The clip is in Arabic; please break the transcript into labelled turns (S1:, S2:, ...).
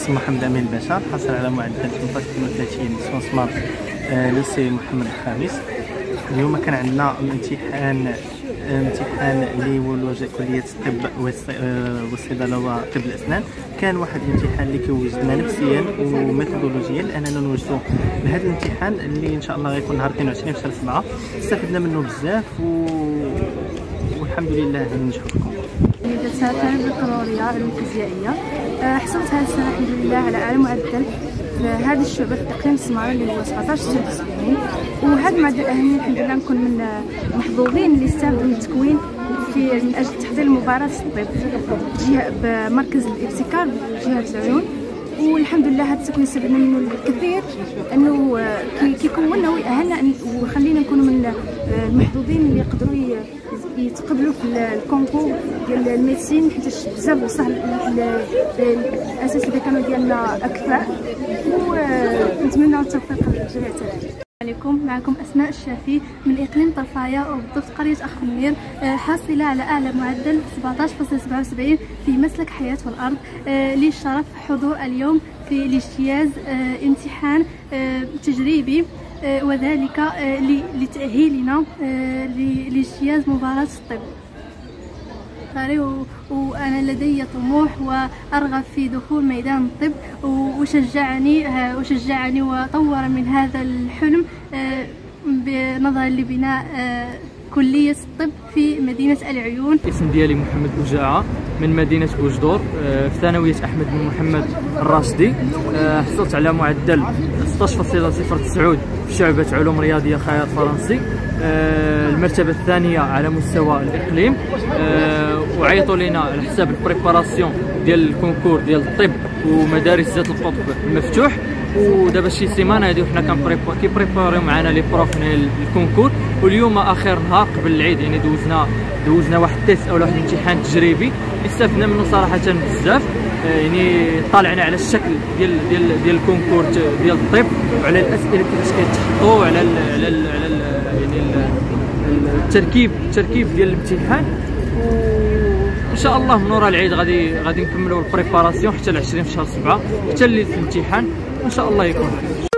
S1: اسم محمد أمين الباشا، حصل على معدل 38 سونسمار ليسي محمد الخامس. اليوم كان عندنا امتحان اللي هو الوجه كلية الطب والصيدلة وطب الأسنان. كان واحد الامتحان اللي كيوجدنا نفسيا وميثودولوجيا لأننا نوجدوا لهذا الامتحان اللي إن شاء الله غيكون نهار 22 في شهر 7. استفدنا منه بزاف والحمد لله ننجحوا في الكونكور.
S2: درتها في العلوم القانونية الفيزيائية، حصلت هذه السنة الحمد لله على أعلى معدل في هذه الشعبة في التقييم السماري اللي هو 17.70. وهذا المعدل الأهمية الحمد لله نكون من المحظوظين اللي استفادوا من التكوين من أجل تحضير مباراة الطب بمركز الابتكار بجهة العيون. والحمد لله هذا التكوين استفدنا منه الكثير، انه كيكوننا ويأهلنا وخلينا نكونوا من المحظوظين اللي يقدروا يتقبلوا في الكونكور ديال الميديسين، حيت بزاف بصح الاساتذه كانوا ديالنا اكفاء، ونتمنى التوفيق لجميع التلاميذ. عليكم، معكم أسماء الشافي من إقليم طرفاية وبالضبط قرية أخ النير، حاصلة على أعلى معدل 17.77 في مسلك حياة والأرض. لي الشرف حضور اليوم في الاجتياز امتحان تجريبي، وذلك لتأهيلنا لاجتياز مباراة الطب. وأنا لدي طموح وأرغب في دخول ميدان الطب، وشجعني وطور من هذا الحلم بنظرا لبناء كلية الطب في مدينة العيون.
S3: الاسم ديالي محمد بوجاعة من مدينة بوجدور، في ثانوية أحمد بن محمد الراشدي. حصلت على معدل 16.09 في شعبة علوم رياضية خياط فرنسي، المرتبة الثانية على مستوى الإقليم. وعيطوا لنا على حساب البريباراسيون ديال الكونكور ديال الطب ومدارس ذات القطب المفتوح، ودابا شي سيمانه هادي وحنا كيبريباريو معنا لي بروف من الكونكور. واليوم اخر نهار قبل العيد، يعني دوزنا واحد التيست او واحد الامتحان تجريبي استفدنا منه صراحه بزاف. يعني طالعنا على الشكل ديال الكونكور ديال الطب، وعلى الاسئله كيفاش كيتحطوا، وعلى يعني التركيب ديال الامتحان. وان شاء الله من وراء العيد غادي نكملوا البريباراسيون حتى ل 20 في شهر 7 حتى الامتحان، وان شاء الله يكون خير.